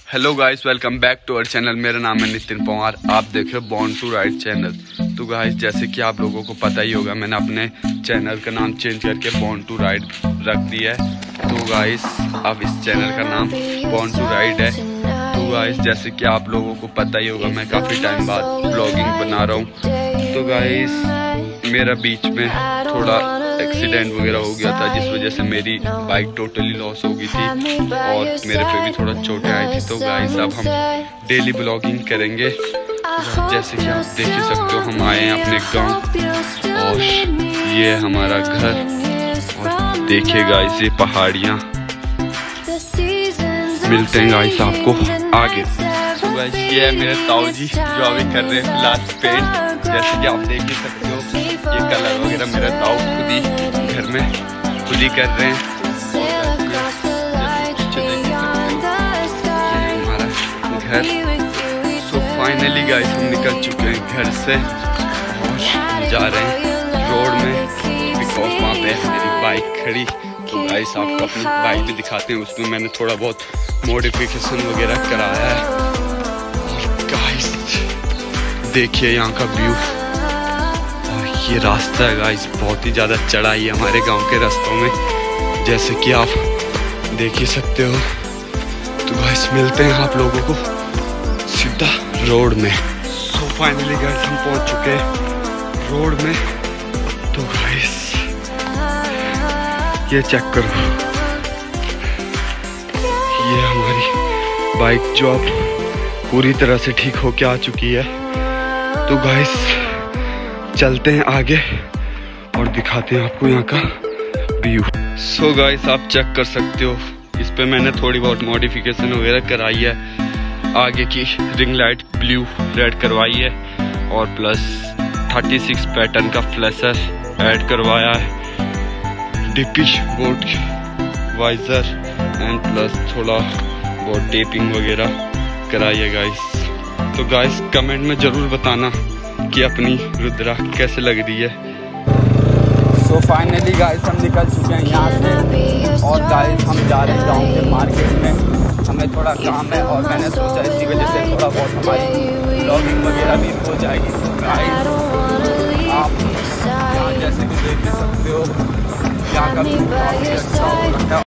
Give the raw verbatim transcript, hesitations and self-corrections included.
Hello guys, welcome back to our channel. मेरा नाम है नितिन पवार। आप देख रहे हो बॉर्न टू राइड चैनल। तो गाइस, जैसे कि आप लोगों को पता ही होगा, मैंने अपने चैनल का नाम चेंज करके बॉर्न टू राइड रख दिया है। तो गाइस, अब इस चैनल का नाम बॉर्न टू राइड है। तो गाइस, जैसे कि आप लोगों को पता ही होगा, मैं काफ़ी टाइम बाद ब्लॉगिंग बना रहा हूँ। तो गाइस, मेरा बीच में थोड़ा एक्सीडेंट वगैरह हो गया था, जिस वजह से मेरी बाइक टोटली लॉस हो गई थी और मेरे पे भी थोड़ा चोटें आई थी। तो गाइस, अब हम डेली ब्लॉगिंग करेंगे। जैसे कि आप देख ही सकते हो, हम आए हैं अपने गांव और ये है हमारा घर। और देखिए गाइस, ये पहाड़ियाँ। मिलते हैं गाइस आपको आगे। तो गाइस, ये है मेरे ताऊ जी जो अभी कर रहे हैं फिलहाल पेंट। जैसे कि आप देख ही सकते हो, ये कलर वगैरह मेरा ताऊ खुद ही घर में खुद ही कर रहे हैं। हमारा घर। सो फाइनली गाइस, हम निकल चुके हैं घर से और जा रहे हैं रोड में, बिकॉज वहाँ पे मेरी बाइक खड़ी। तो गाइस, आपको अपनी बाइक भी दिखाते हैं। उसमें मैंने थोड़ा बहुत मॉडिफिकेशन वगैरह कराया है। गाइस देखिए यहाँ का व्यू। ये रास्ता है गाइस, बहुत ही ज़्यादा चढ़ाई है हमारे गांव के रास्तों में, जैसे कि आप देख ही सकते हो। तो गाइस, मिलते हैं आप लोगों को सीधा रोड में। सो फाइनली गाइस, हम पहुंच चुके हैं रोड में। तो गाइस, ये चेक करो, ये हमारी बाइक जो अब पूरी तरह से ठीक होके आ चुकी है। तो गाइस, चलते हैं आगे और दिखाते हैं आपको यहाँ का व्यू। सो गाइस, आप चेक कर सकते हो, इस पे मैंने थोड़ी बहुत मॉडिफिकेशन वगैरह कराई है। आगे की रिंग लाइट ब्लू रेड करवाई है और प्लस छत्तीस पैटर्न का फ्लैशर ऐड करवाया है। DP board visor and plus थोड़ा बहुत टेपिंग वगैरह कराई है गाइस। तो गाइस, कमेंट में ज़रूर बताना कि अपनी रुद्रा कैसे लग रही है। सो फाइनली गाइस, हम निकल चुके हैं यहाँ से और गाइस, हम जा रहे हैं गाँव के मार्केट में। हमें थोड़ा काम है और मैंने सोचा इसी वजह से थोड़ा बहुत हमारी ब्लॉगिंग वगैरह भी हो जाएगी। तो गाइस, आप यहाँ जैसे कि देख सकते हो, यहाँ का व्यू काफ़ी अच्छा हो रहा है।